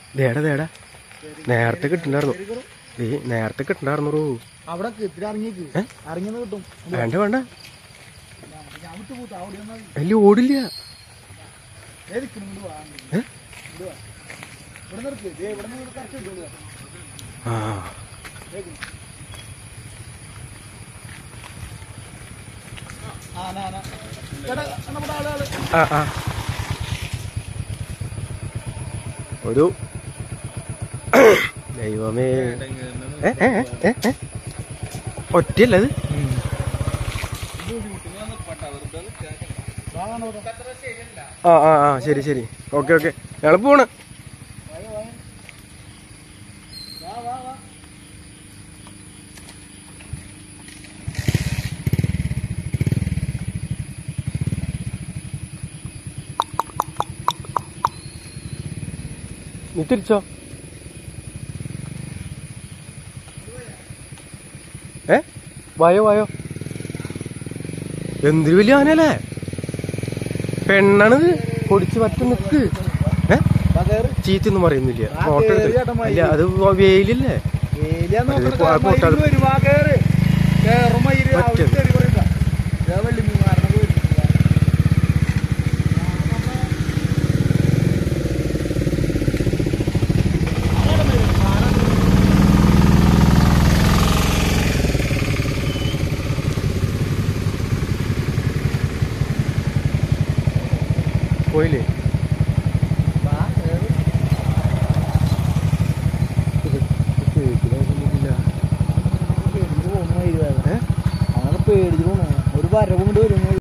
ദേടാ ദേടാ നേരത്തെ കിട്ടുണ്ടായിരുന്നു. നേരത്തെ കിട്ടുണ്ടായിരുന്നു. വേണ്ട വേണ്ട അതിൽ ഓടില്ല. ആ ആ ആ ഒരു ദൈവമേ ഒറ്റയല്ലത്. ആ ആ ആ ശരി ശരി ഓക്കെ ഓക്കെ ഞങ്ങൾ പോണ്. നീ തിരിച്ചോ? വായോ വായോ. എന്തൊരു വലിയ ആനയല്ലേ, പെണ്ണാണിത്. പൊടിച്ച് പറ്റ നിക്ക്. ചീത്തൊന്നും പറയുന്നില്ല. ഫോട്ടോ എടുത്തില്ല. അത് വെയിലല്ലേ. പോയില്ലേ? പേടിച്ചു പോണോ? ഒരു വരവ് കൊണ്ട് വരും.